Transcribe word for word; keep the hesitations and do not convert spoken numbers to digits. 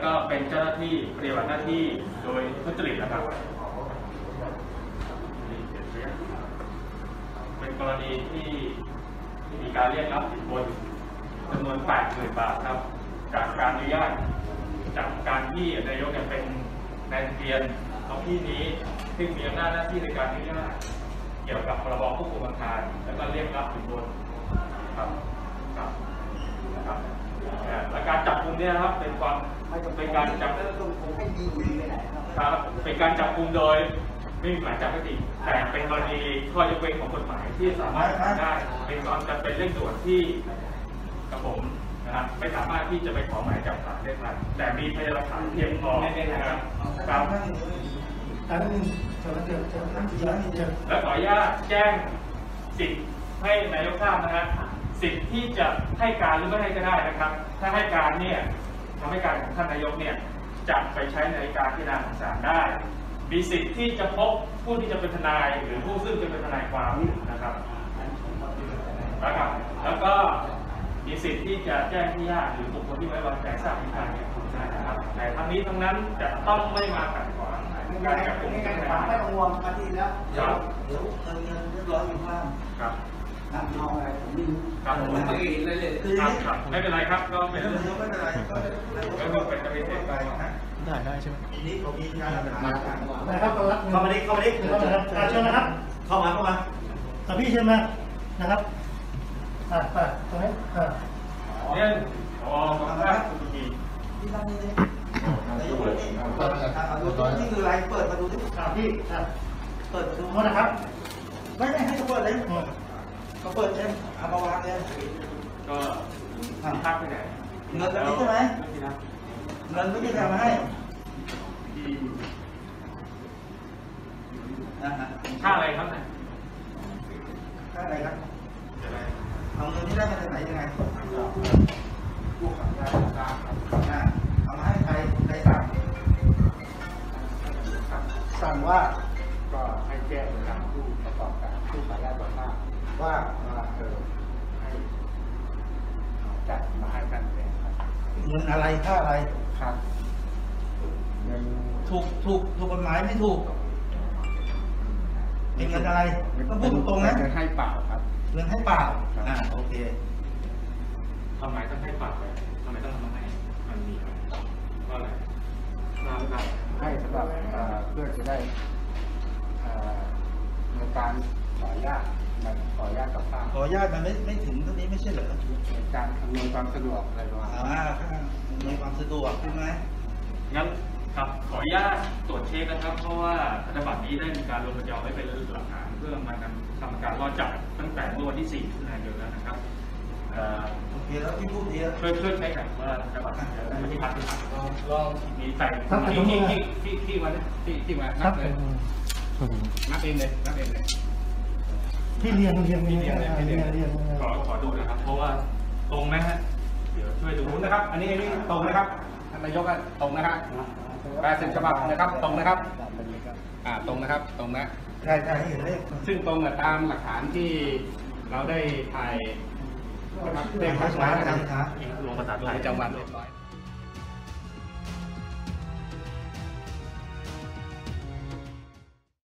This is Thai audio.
ก็เป็นเจ้าหน้าที่ปฏิบัติหน้าที่โดยทุจริตนะครับเป็นกรณีที่มีการเรียกรับสินบนจำนวน แปดหมื่น บาทครับจากการอนุญาตจากการที่นายกเนี่ยเป็นนายทะเบียนท้องที่นี้ซึ่งมีอำนาจหน้าที่ในการอนุญาตเกี่ยวกับพรบควบคุมอาคารแล้วก็เรียกรับสินบนครับครับนะครับและการจับกุมเนี่ยครับเป็นความเป็นการจับครับเป็นการจับกุมโดยไม่มีหมายจับก็จริงแต่เป็นกรณีข้อยกเว้นของกฎหมายที่สามารถทำได้เป็นความจำเป็นเร่งด่วนที่กระผมนะครับไม่สามารถที่จะไปขอหมายจับศาลได้ทันแต่มีพยานหลักฐานเพียงพอนะครับครับและขออนุญาตแจ้งสิทธิ์ให้นายกทราบนะฮะสิทธิ์ที่จะให้การหรือไม่ให้ก็ได้นะครับถ้าให้การเนี่ยทำให้การของท่านนายกเนี่ยจะไปใช้ในการพิจารณาของศาลได้มีสิทธิ์ที่จะพบผู้ที่จะเป็นทนายหรือผู้ซึ่งจะเป็นทนายความนะครับนะครับแล้วก็มีสิทธิ์ที่จะแจ้งที่ญาติหรือบุคคลที่ไว้วางใจทราบเหตุการณ์เนี่ยนะครับแต่ทั้งนี้ทั้งนั้นจะต้องไม่มาขัดขวางการจับกุมไม่ต้องห่วงคดีแล้วเดี๋ยวเดี๋ยวเงินเรียบร้อยอยู่ข้างครับน้ำนองอะไรผมไม่รู้ครับผมไม่เลยเลยคือไม่เป็นไรครับก็เป็นไม่เป็นไรก็ก็เป็นกระเทียมไปนะได้ได้ใช่ไหมนี่ผมมีงานมานะครับเข้ามาดิเข้ามาดิเข้ามาเชิญนะครับเข้ามาเข้ามาแต่พี่เชิญมานะครับอ่าไปตรงนี้อ่าเนี่ยอ๋อครับที่ที่นั่งนี่นี่เปิดนี่คืออะไรเปิดมาดูที่อ่าพี่อ่าเปิดดูนะครับไม่ไม่ให้เขาเปิดเลยเขาเปิดเองเอามาวางเองก็พักไปไหนเงินแบบนี้ใช่ไหมเงินไม่ได้ทำให้ค่าอะไรครับเนี่ยค่าอะไรครับเอาเงินที่ได้มาจากไหนยังไงผู้ขับยาตามเอามาให้ใครใครสั่งสั่งว่าก็ให้แจ้งทางผู้ประกอบการผู้ขายยาต่อหน้าว่าว่าเออให้จัดมาให้กันเองเงินอะไรค่าอะไรครับเงินถูกถูกถูกกฎหมายไม่ถูกเป็นเงินอะไรต้องพูดตรงๆนะเงินให้เปล่าครับเงินให้เปล่าอ่าโอเคทำไมต้องให้เปล่าไปทำไมต้องทำให้มันมีก็อะไรทราบครับให้สำหรับเพื่อจะได้ในการขออนุญาตขออนุญาตกับข้าขออนุญาตมันไม่ไม่ถึงตรงนี้ไม่ใช่เหรอในการอำนวยความสะดวกอะไรประมาณอ่าอำนวยความสะดวกใช่ไหมงั้นครับขออนุญาตตรวจเช็คนะครับเพราะว่าธนบัตรนี้ได้มีการลงทะเบียนไว้เป็นหลักฐานเพื่อมาทำการรอจับตั้งแต่เมื่อวันที่สี่มิถุนายนแล้วนะครับโอเคแล้วพี่พูดดีช่วยช่วยใช้กันว่าธนบัตรไม่ที่พักที่พักลองมีใส่ที่ที่ที่ที่มาที่ที่มานับเลยนับเองเลยนับเองเลยที่เรียนเรียนเรียนเรียนเรียนขอขอดูนะครับเพราะว่าตรงไหมฮะเดี๋ยวช่วยดูนะครับอันนี้อันนี้ตรงนะครับท่านนายกตรงนะครับแปดสิบฉบับนะครับตรงนะครับอ่าตรงนะครับตรงนะใช่ใช่เห็นเลขซึ่งตรงกับตามหลักฐานที่เราได้ถ่ายเลขภาษาไทยลงภาษาไทยประจำวันเรียบร้อย